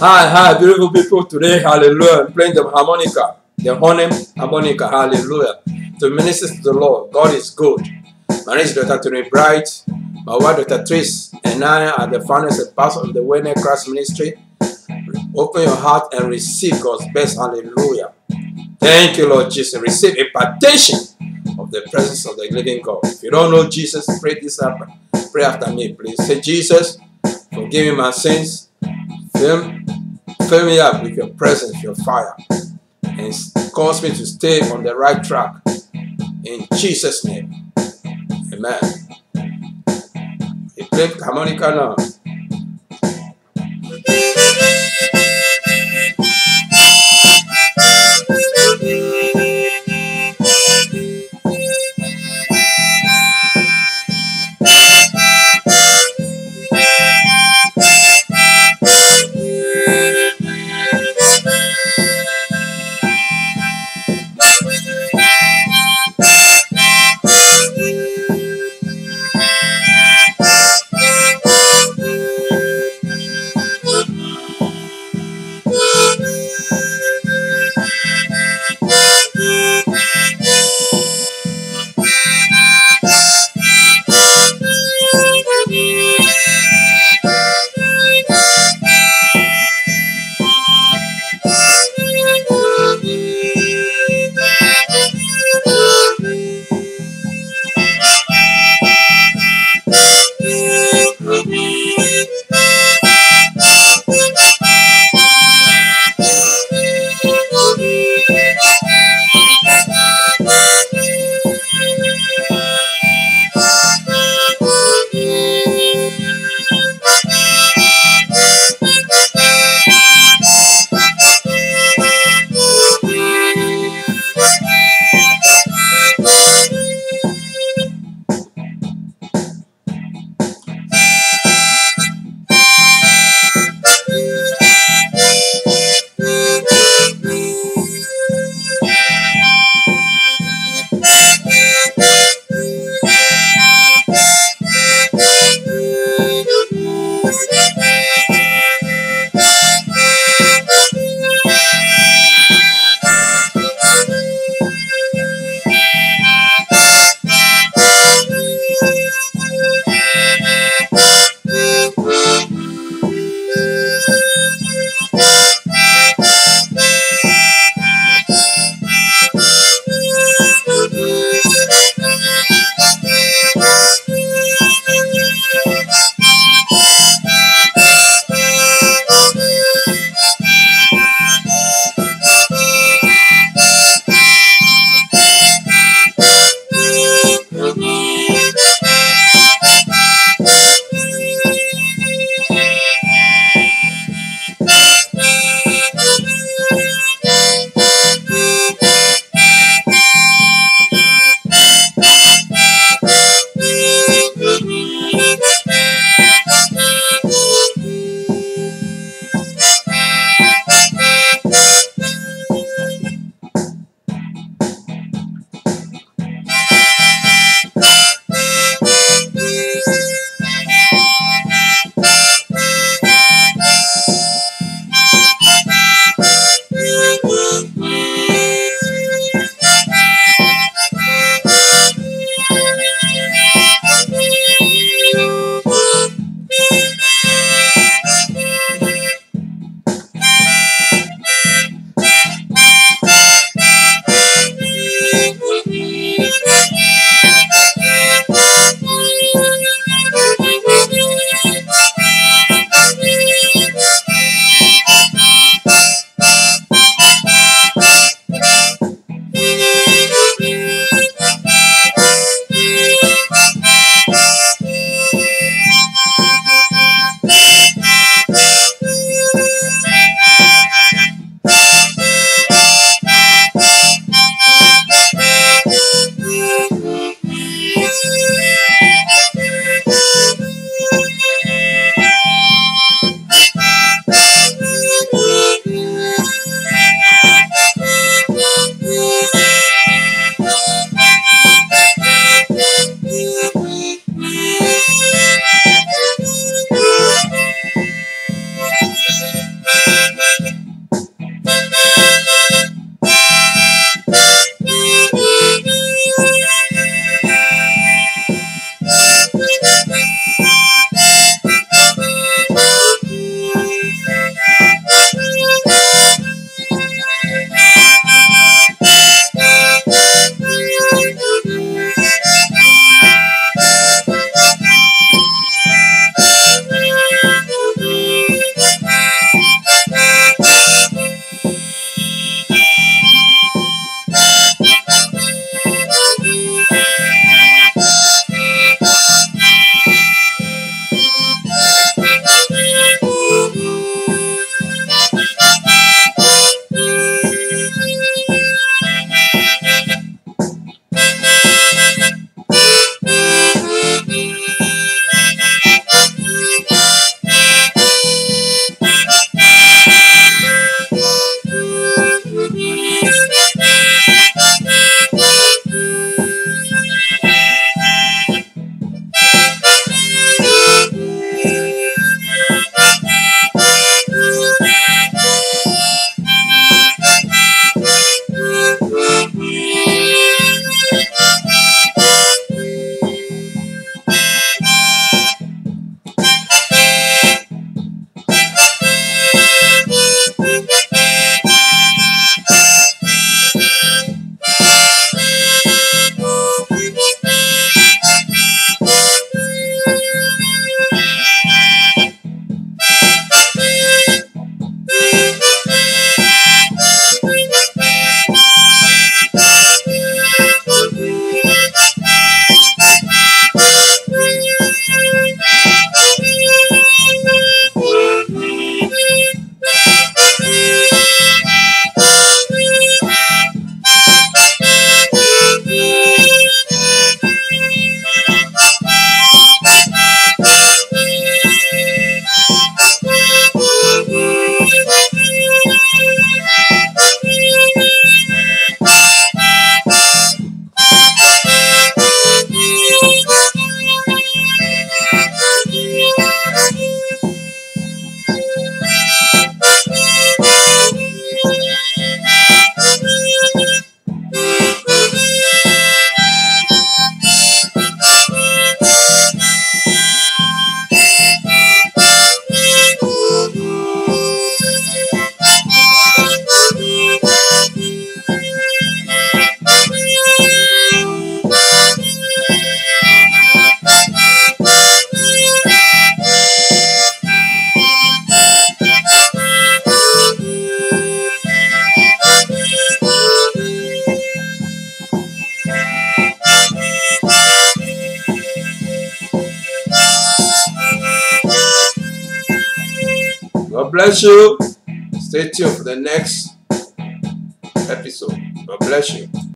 Hi, beautiful people. Today, hallelujah, I'm playing the harmonica, the harmonica, hallelujah, to minister to the Lord. God is good. My name is Dr. Tony Bright. My wife, Dr. Tris, and I are the founders and pastors of the Wayne Christ Ministry. Open your heart and receive God's best, hallelujah. Thank you, Lord Jesus. Receive impartation of the presence of the living God. If you don't know Jesus, pray this up. Pray after me, please. Say, Jesus, forgive me my sins. Fill me up with your presence, your fire, and cause me to stay on the right track. In Jesus' name, amen. You play harmonica now. God bless you. Stay tuned for the next episode. God bless you.